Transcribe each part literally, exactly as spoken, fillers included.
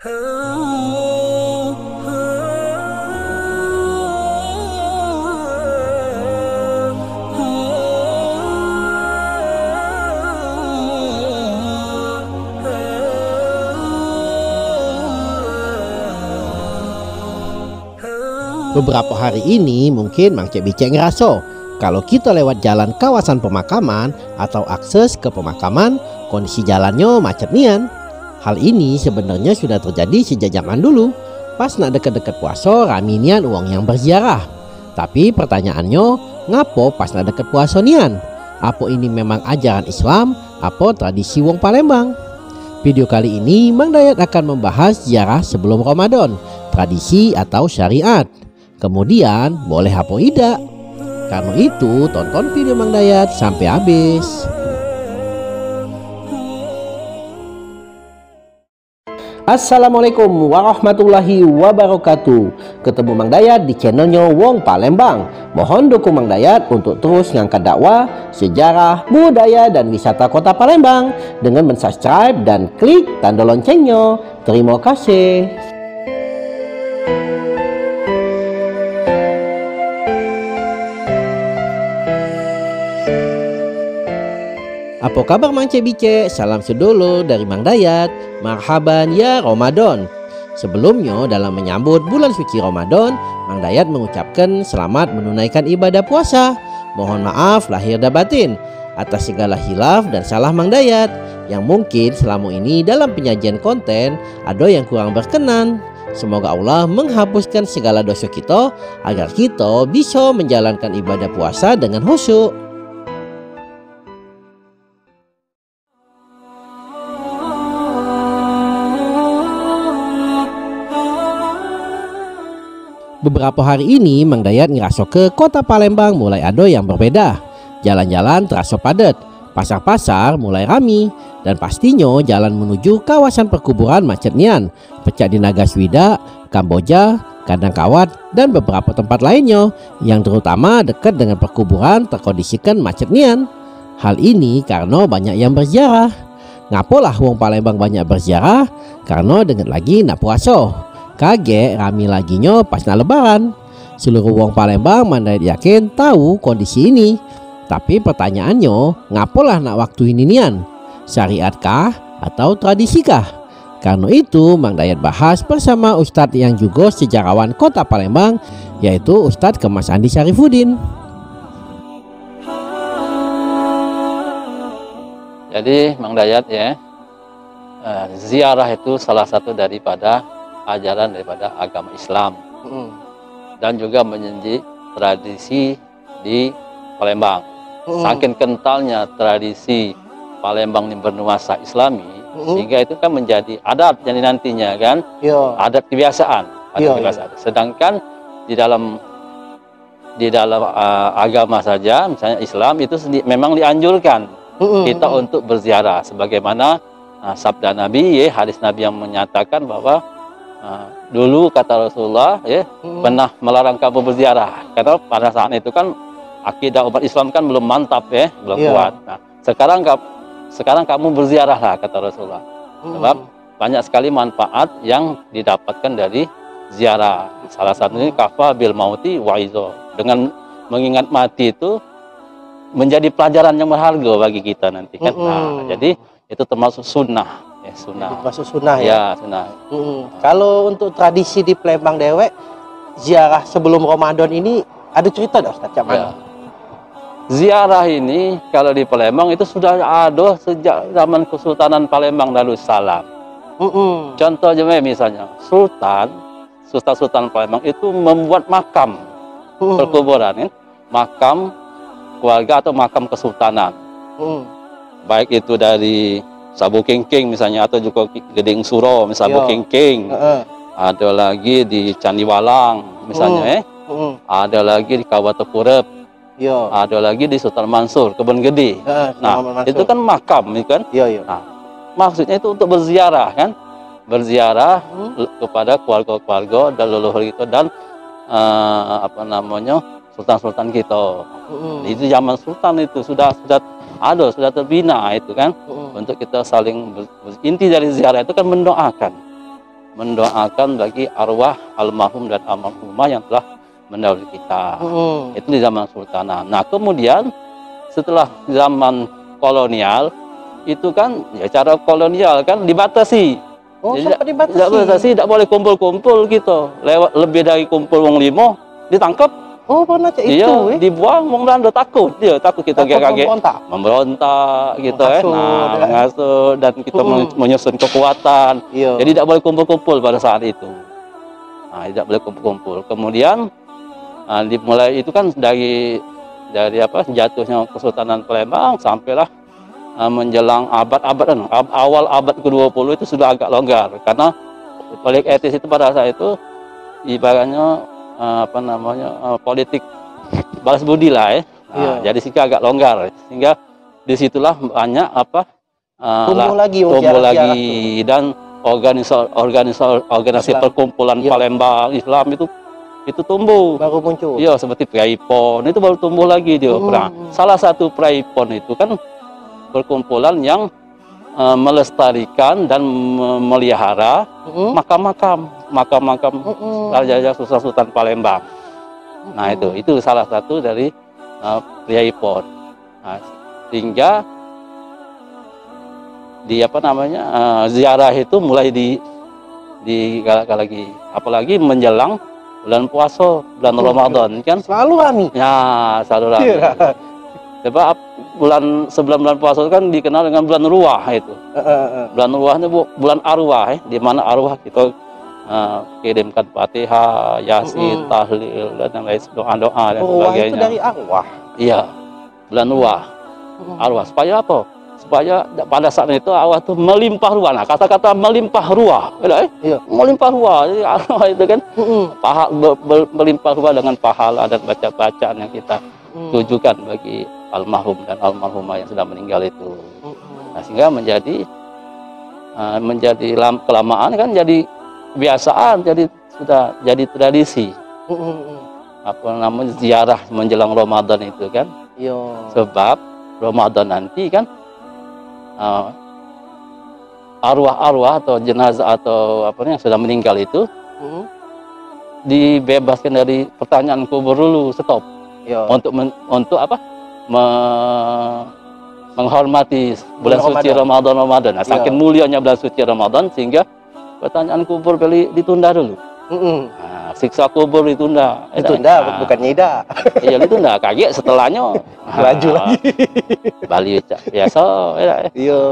Beberapa hari ini mungkin Mang Cek Bicek ngeraso kalau kita lewat jalan kawasan pemakaman atau akses ke pemakaman, kondisi jalannya macet nian. Hal ini sebenarnya sudah terjadi sejak zaman dulu. Pas nak deket-deket puasa rami nian uang yang berziarah. Tapi pertanyaannya, ngapo pas nak deket puasa nian? Apa ini memang ajaran Islam? Apa tradisi wong Palembang? Video kali ini Mang Dayat akan membahas ziarah sebelum Ramadan, tradisi atau syariat. Kemudian boleh apa tidak? Karena itu tonton video Mang Dayat sampai habis. Assalamualaikum warahmatullahi wabarakatuh. Ketemu Mang Dayat di channelnya Wong Palembang. Mohon dukung Mang Dayat untuk terus ngangkat dakwah, sejarah, budaya dan wisata kota Palembang dengan mensubscribe dan klik tanda loncengnya. Terima kasih. Apa kabar Mang Cek Bicek? Salam sedolo dari Mang Dayat. Marhaban ya Ramadan. Sebelumnya dalam menyambut bulan suci Ramadan, Mang Dayat mengucapkan selamat menunaikan ibadah puasa. Mohon maaf lahir dan batin atas segala hilaf dan salah Mang Dayat yang mungkin selama ini dalam penyajian konten ada yang kurang berkenan. Semoga Allah menghapuskan segala dosa kita agar kita bisa menjalankan ibadah puasa dengan khusyuk. Beberapa hari ini Mang Dayat ngerasa ke kota Palembang mulai ada yang berbeda. Jalan-jalan terasa padat, pasar-pasar mulai rami, dan pastinya jalan menuju kawasan perkuburan macet nian, Pecak di Nagaswida, Kamboja, Kandang Kawat, dan beberapa tempat lainnya yang terutama dekat dengan perkuburan terkondisikan macet nian. Hal ini karena banyak yang berziarah. Ngapolah wong Palembang banyak berziarah? Karena dengan lagi nak puasa. Kaget rami laginya pas nak lebaran. Seluruh wong Palembang Mang Dayat yakin tahu kondisi ini. Tapi pertanyaannya, ngapolah nak waktu ini nian? Syariatkah atau tradisikah? Karena itu Mang Dayat bahas bersama Ustadz yang juga sejarawan kota Palembang, yaitu Ustadz Kemas Andi Syarifuddin. Jadi Mang Dayat ya, ziarah itu salah satu daripada ajaran daripada agama Islam mm. dan juga menjadi tradisi di Palembang. mm. Saking kentalnya tradisi Palembang yang bernuansa Islami, mm. sehingga itu kan menjadi adat jadi nantinya kan, Yo. adat kebiasaan, adat Yo, kebiasaan. Yo. Sedangkan di dalam di dalam uh, agama saja, misalnya Islam itu memang dianjurkan mm. kita mm. untuk berziarah, sebagaimana uh, sabda Nabi, ya, hadis Nabi yang menyatakan bahwa Nah, dulu kata Rasulullah ya hmm. pernah melarang kamu berziarah karena pada saat itu kan akidah umat Islam kan belum mantap ya, belum yeah. kuat. Nah, sekarang sekarang kamu berziarahlah kata Rasulullah. Hmm. Sebab banyak sekali manfaat yang didapatkan dari ziarah. Salah satunya kafa bil mauti waizo. Dengan mengingat mati itu menjadi pelajaran yang berharga bagi kita nanti kan. Hmm. Nah, jadi itu termasuk sunnah. Ya, sunnah. Masuk sunnah ya. Ya, sunnah. Hmm. Kalau untuk tradisi di Palembang dewek, ziarah sebelum Ramadan ini ada cerita dah Ustaz? Ya. Ziarah ini kalau di Palembang itu sudah ada sejak zaman Kesultanan Palembang Darussalam. Hmm. Contoh aja misalnya Sultan, Sultan Sultan Palembang itu membuat makam hmm. perkuburan, kan? Makam keluarga atau makam kesultanan. Hmm. Baik itu dari Sabu Kengkeng misalnya, atau juga Gedeng Suro misalnya Sabu Kengkeng. Uh -uh. Ada lagi di Candi Walang misalnya, uh. eh. Uh. Ada lagi di Kabupaten Purep. Yo. Ada lagi di Sultan Mansur, Kebun Gede. Uh, nah, itu kan makam, kan? Yo, yo. Nah, maksudnya itu untuk berziarah, kan? Berziarah uh. kepada keluarga-keluarga dan leluhur itu dan uh, apa namanya sultan-sultan kita. Uh. Itu zaman sultan itu sudah sudah ada, sudah terbina itu kan, uh. untuk kita saling ber, inti dari ziarah itu kan mendoakan, mendoakan bagi arwah almarhum dan almarhumah yang telah mendahului kita. Hmm. Itu di zaman Sultanah. Nah kemudian setelah zaman kolonial itu kan ya cara kolonial kan dibatasi. Oh, jadi sampai dibatasi. Tidak dibatasi, tidak boleh kumpul-kumpul gitu. Lewat lebih dari kumpul wong limo ditangkap. Oh, pernah cek itu. Iya, eh? Dibuang wong Belanda takut. Dia takut kita kaget. Memberontak. Memberontak gitu eh. Nah, mengasuh dan kita hmm. menyusun kekuatan. Iya. Jadi tidak boleh kumpul-kumpul pada saat itu. Nah, tidak boleh kumpul-kumpul. Kemudian nah, dimulai itu kan dari dari apa jatuhnya Kesultanan Palembang sampailah menjelang abad-abad awal abad ke dua puluh itu sudah agak longgar karena politik etis itu pada saat itu ibaratnya apa namanya politik balas budi lah ya. Nah, iya. Jadi sehingga agak longgar sehingga disitulah banyak apa tumbuh lagi tumbuh lagi dan organisasi organisasi organisasi perkumpulan iya. Palembang Islam itu itu tumbuh baru muncul. Iya seperti Praipon itu baru tumbuh lagi dia. Hmm. Nah, salah satu Praipon itu kan perkumpulan yang uh, melestarikan dan memelihara makam-makam, makam-makam Raja Sultan Palembang. Uh-huh. Nah itu, itu salah satu dari uh, Praipon. Nah, sehingga di apa namanya uh, ziarah itu mulai di digalakkan lagi, apalagi menjelang bulan puasa, bulan uh, Ramadan kan. Selalu rame. Ya, selalu rame. Yeah. Sebab bulan sebelum bulan puasa kan dikenal dengan bulan ruah itu. Uh, uh, uh. Bulan ruah itu bulan arwah, eh, di mana arwah kita uh, kirimkan Fatihah, Yasin, uh, uh. tahlil dan lain doa-doa dan oh, sebagainya. Itu dari arwah. Iya, bulan ruah, uh. arwah. Supaya apa? Supaya pada saat itu arwah itu melimpah ruah. Nah, kata-kata melimpah ruah, eh? Iya. Melimpah ruah. Jadi arwah itu kan uh, uh. paha, be, be, melimpah ruah dengan pahala dan baca-bacaan yang kita uh. tujukan bagi almarhum dan almarhumah yang sudah meninggal itu. Nah, sehingga menjadi uh, menjadi lam, kelamaan kan jadi kebiasaan, jadi sudah jadi tradisi. Apa namanya ziarah menjelang Ramadan itu kan. Yo. Sebab Ramadan nanti kan arwah-arwah uh, atau jenazah atau apa yang sudah meninggal itu uh. dibebaskan dari pertanyaan kubur dulu, stop. Yo. Untuk men, untuk apa? Me menghormati bulan Ramadan. Suci Ramadan Ramadan. Nah, saking mulianya bulan suci Ramadan sehingga pertanyaan kubur kali ditunda dulu. Mm -mm. Nah, siksa kubur ditunda. Ditunda, nah, bukan nyida. Iya ditunda. Kaget setelahnya laju nah, lagi. Bali biasa. Iya.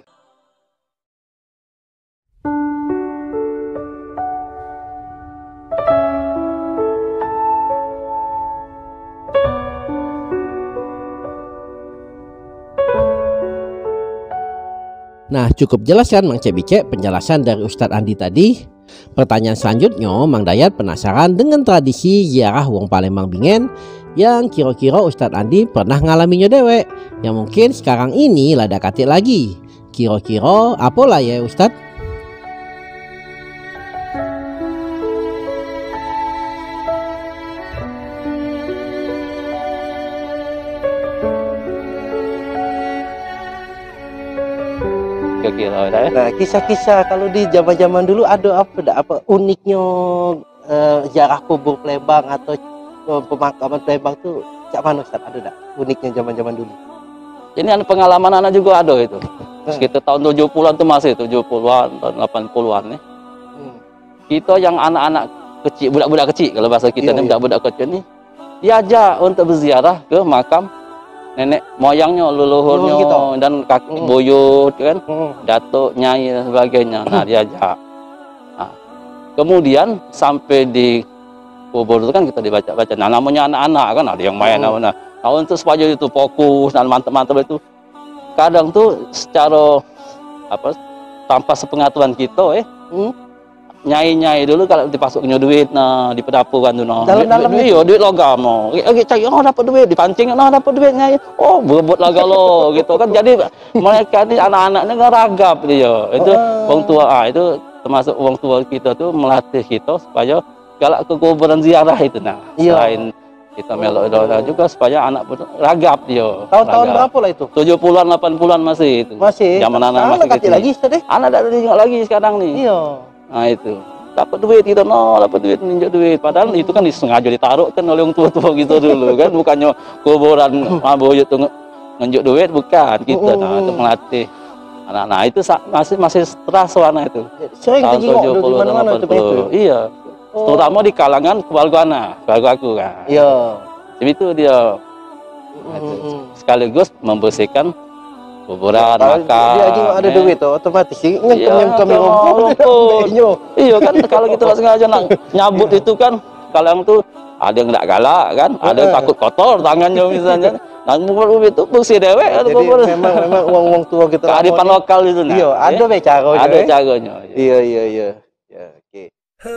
Nah, cukup jelas kan Mang Cebice penjelasan dari Ustadz Andi tadi? Pertanyaan selanjutnya, Mang Dayat penasaran dengan tradisi ziarah wong Palembang Bingen yang kira-kira Ustadz Andi pernah ngalaminya dewek, yang mungkin sekarang ini lada katik lagi. Kira-kira apalah ya Ustadz? Nah, kisah-kisah kalau di zaman-zaman dulu ada apa, ada apa uniknya uh, ziarah kubur Palembang atau uh, pemakaman Palembang tuh cak mana Ustaz, ada tak uniknya zaman-zaman dulu? Ini ada pengalaman anak juga ada itu. Sekitar tahun tujuh puluhan itu masih tujuh puluhan, tahun delapan puluhan nih. Hmm. Kita yang anak-anak kecil, budak-budak kecil kalau bahasa kita ini budak-budak kecil nih diajak untuk berziarah ke makam nenek moyangnya, leluhurnya, gitu. Dan kaki hmm. buyut kan, hmm. datuk, nyai dan sebagainya. Nah, diajak. Nah, kemudian sampai di kubur itu kan kita dibaca-baca. Nah, namanya anak-anak kan ada yang main. Hmm. Nah, nah, untuk supaya itu fokus dan mantap-mantap itu, kadang tuh secara apa tanpa sepengetahuan kita, eh, hmm. nyai-nyai dulu kalau dipasuknya duit nah di pedapuran tuh nah dalam-dalam iya duit logam no lagi cari oh dapat duit dipancing no dapat duit nyai oh berebut laga lo gitu kan. Jadi mereka ini anak-anaknya nggak ragap dia itu wong oh. tua ah itu termasuk wong tua kita tuh melatih kita supaya galak ke kuburan ziarah itu nah iya. Selain kita melok doa juga supaya anak ragap dia. Tahun-tahun berapa lah itu? tujuh puluhan delapan puluhan masih itu. Masih. Zaman anak masih kecil lagi tadi. Anak tak ada lagi sekarang nih. Iya. Nah itu dapat duit kita, no dapat duit, ninjak duit. Padahal itu kan disengaja ditaruhkan oleh orang tua-tua gitu dulu kan, bukannya kuburan Maboyo itu nunjuk duit, bukan kita. Nah itu melatih anak-anak itu masih masih terasa warna itu. Sering tujuh puluh mana-mana itu itu. Iya. Oh. Terutama di kalangan keluarga anak, keluarga aku kan. Iya. Jadi itu dia. Nah, itu. Sekaligus membersihkan kuburan, ya, makan. Dia juga ada duit tuh, otomatis sih nyem kami rumput. Iya kan, kalau kita nggak sengaja nak nyabut itu kan, kalau yang tuh ada yang nggak galak kan, ada yang takut kotor tangannya misalnya. Nah, kubur itu bersih dewek. Jadi memang memang uang-uang tua kita. Kearifan lokal itu. Nah, iya, ada be caranya. Ada caranya. Iya iya iya. Ya, oke.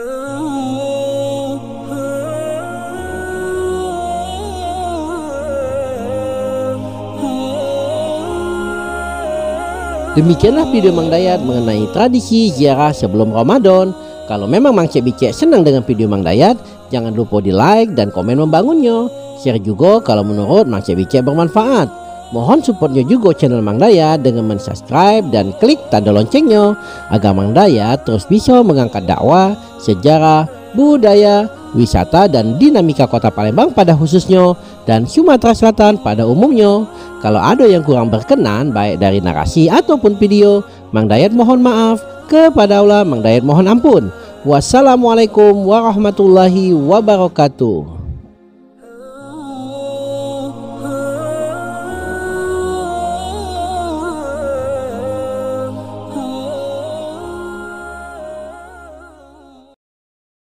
Demikianlah video Mang Dayat mengenai tradisi ziarah sebelum Ramadan. Kalau memang Mang Cek Bicek senang dengan video Mang Dayat, jangan lupa di like dan komen membangunnya. Share juga kalau menurut Mang Cek Bicek bermanfaat. Mohon supportnya juga channel Mang Dayat dengan mensubscribe dan klik tanda loncengnya agar Mang Dayat terus bisa mengangkat dakwah, sejarah, budaya, wisata dan dinamika kota Palembang pada khususnya dan Sumatera Selatan pada umumnya. Kalau ada yang kurang berkenan baik dari narasi ataupun video, Mang Dayat mohon maaf. Kepada Allah Mang Dayat mohon ampun. Wassalamualaikum warahmatullahi wabarakatuh.